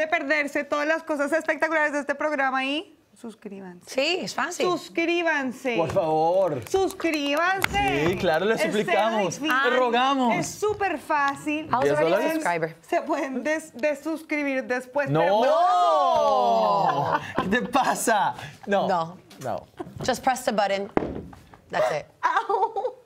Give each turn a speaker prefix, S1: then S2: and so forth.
S1: de perderse todas las cosas espectaculares de este programa y suscríbanse.
S2: Sí, es fácil.
S1: Suscríbanse.
S3: Por favor.
S1: Suscríbanse.
S3: Sí, claro, les
S1: Es
S3: suplicamos,
S1: cero difícil.
S3: te rogamos.
S1: Es súper fácil.
S2: How's already a
S3: $10?
S2: subscriber?
S1: Se pueden desuscribir después.
S3: No.
S1: pero-
S3: ¡No! ¿Qué te pasa? No.
S2: No.
S3: No.
S2: Just press the button. That's it.
S1: Au.